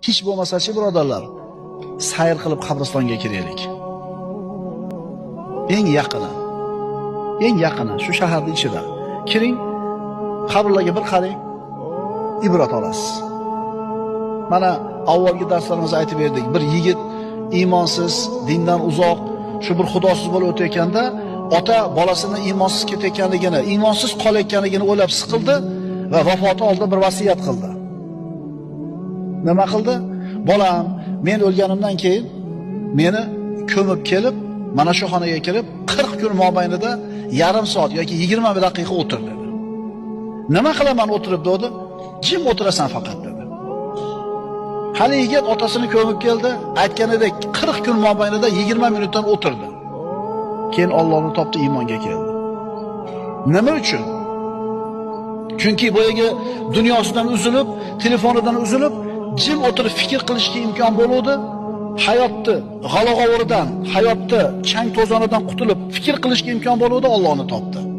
Hech bo'lmasa-chi, birodarlar, sayr qilib qabristonga kiraylik. Eng yaqini shu shaharning ichida. Kiring, qabrlarga bir qarang, ibrat olasiz. Mana avvalgi darslarimizda aytib berdik, bir yigit iymonsiz, dindan uzoq, shu bir xudosiz bo'lib o'tayotganda, ota bolasini iymonsiz ketayotganligini, iymonsiz qolayotganligini o'ylab siqildi va vafoti oldida bir vasiyat qildi. Nima qildi? Bolam, men o'lganimdan keyin meni ko'mib kelib, mana shu xonaga kirib, 40 kun mobaynida yarim soat yoki 20 daqiqa o'tir dedi. Nima qilaman o'tirib dedi? Jim o'tirasan faqat dedi. Hali yigit otasini ko'mib keldi, aytganidek 40 kun mobaynida 20 minutdan o'tirdi. Keyin Allohni topdi, iymonga keldi. Nima uchun? Chunki boyaga dunyosidan uzilib, telefonidan uzilib, jim o'tirib fikr qilishga imkon bo'ldi. Hayotni g'ala-g'ovuridan, hayotni chang to'zonidan qutulib fikr qilishga imkon bo'ldi, Allohni topdi.